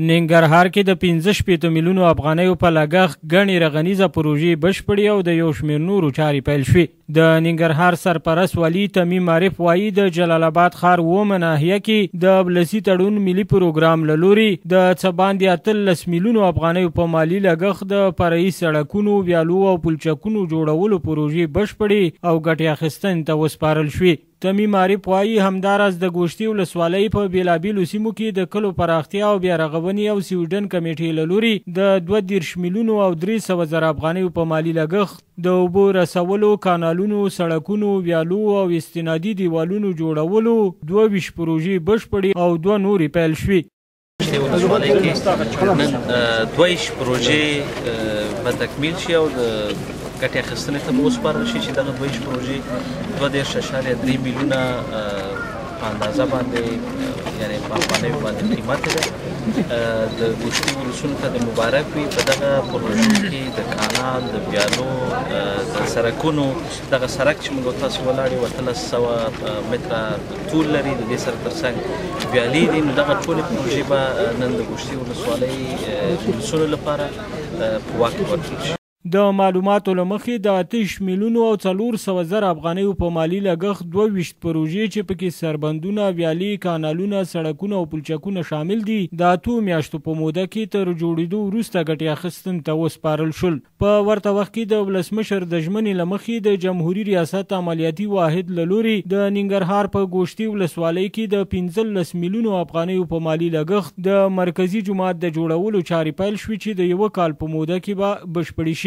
ننګرهار کې د 15 ملیونو افغانیو په لګښت ګڼې رغنیزه پروژې بشپړې او د یو شمېر نورو چارې پیل شوې. د ننګرهار سرپرست والي تمیم عارف وایي د جلال آباد ښار اوومه ناحیه کې د ولسي تړون ملي پروګرام له لورې د څه باندې 18 ملیونو افغانیو په مالي لګښت د فرعي سړکونو، ویالو او پلچکونو جوړولو پروژې بشپړې او ګټې اخیستنې ته وسپارل شوې. تمیم عارف وایي همداراز د ګوشتي ولسوالۍ په بېلابېلو سیمو کې د کلو پراختیا او بیا رغونې او سویډن کمیټې له لورې د 22 ملیونو او 300 زره افغانیو په مالي لګښت د اوبو رسولو، کانالونو، سړکونو، ویالو او استنادي دیوالونو جوړولو 22 پروژې بشپړې او 2 نورې پیل شوې. ولسوالۍ کې نن 22 پروژې به تکمیل شي او د ګټې اخیستنې ته به وسپارل شي چې دغه 22 پروژې 2.3 میلیونه په اندازه باندې یعنی په افغانیو باندې قیمت ده. د ګوشتي ولسونو ته د مبارک وي. په دغه پروژو کې د کانال، د ویالو، د سړکونو، دغه سړک چې موږ تاسو ولاړ یو 1300 متره طول لري، د دې سره ترڅنګ ویالې دي. نو دغه ټولې پروژې به نن د ګوشتي ولسوالۍ ولسونو لپاره په واک کې ورکړل شي. د معلوماتو له مخې د 8 ملیونو او 400 زره افغانیو په مالي لګښت 22 پروژې چې پکې سربندونه، ویالې، کانالونه، سړکونه او پلچکونه شامل دي د 8 میاشتو په موده کې تر جوړېدو وروسته ګټې اخیستنې ته وسپارل شول. په ورته وخت کې د ولسمشر د ژمنې له مخې د جمهوري ریاست عملیاتي واحد له لورې د ننګرهار په ګوشتي ولسوالۍ کې د 15 ملیونو افغانیو په مالي لګښت د مرکزي جومات د جوړولو چارې پیل شوې چې د یوه کال په موده کې به بشپړې شي.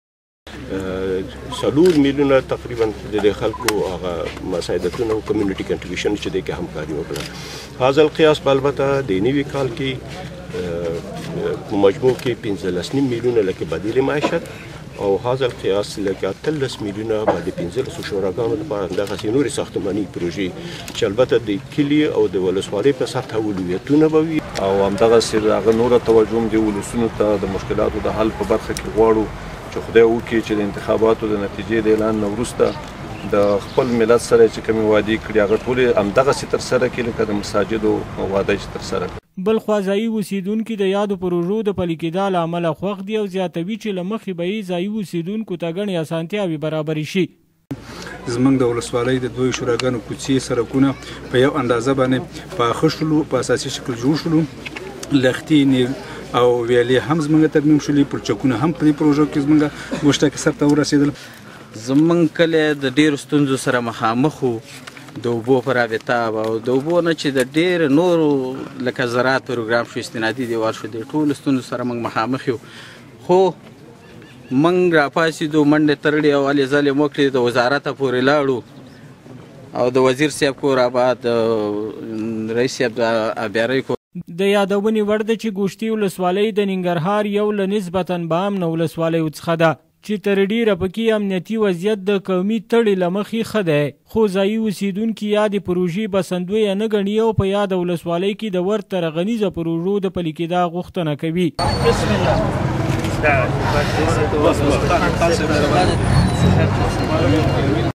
4 میلیونه تقریبا د خلکو هغه مساعدتونه او کمیونټي کنټریبیوشن چې د کې همکاري وکړه. هاذا القياس په البته د نوي کال کې په مجموع کې 15 میلیونه لکه بدیل معیشت او هاذا القياس لکه 13 میلیونه باندې 15 شوراګانو لپاره دغه نورې ساختماني پروژې چې البته د کلي او د ولسوالۍ په سطح اولویتونه به وي او همدغه هغه نوره توجه د ولسونو ته د مشکلاتو د حل په برخه کې غواړو چې خدای وکړي چې د انتخاباتو د نتیجې د اعلان نه وروسته د خپل ملت سره چې کومې وعدې کړي هغه ټولې همدغسې ترسره کړي لکه د مساجدو وعده چې ترسره کړي. بلخوا ځایي اوسیدونکي د یادو پروژو د پلي کېدا له امله خوښ دي او زیاتوي چې له مخې به یې ځایي اوسیدونکو ته ګڼې اسانتیاوې برابرې شي. زمونږ د ولسوالۍ د 2 شوراګانو کوڅې، سړکونه په یو اندازه باندې پاخه شولو، په اساسي شکل جوړ شولو. لښتې او ویالې هم زمونږ ترمیم شولې، پلچکونه هم په دې پروژو کې زمونږ ګوشته کې سرته ورسېدل. زمونږ کلی د ډېرو ستونزو سره مخامخ وو، د اوبو په رابطه او د اوبو نه چې د ډېر نورو لکه زراعت پروګرام شو، استنادي دیوال شو، د ټولو ستونزو سره موږ مخامخ یو. خو موږ راپاڅېدو، منډې ترړې او هلې ځلې مو کړې، د وزارته پورې لاړو او د وزیر صاحب کور آباد، رئیس صاحب د ابیارۍ کور. د یادونې وړ ده چې ګوشتي ولسوالۍ د ننګرهار یو له نسبتاً باامنه ولسوالیو څخه ده چې تر ډېره پکې امنیتي وضعیت د قومي تړې له مخې ښه دی. خو ځایي اوسیدونکي یادې پروژې بسندویه نه ګڼي او په یاده ولسوالۍ کې د ورته رغنیزه پروژو د پلي کېدا غوښتنه کوي. بسم الله.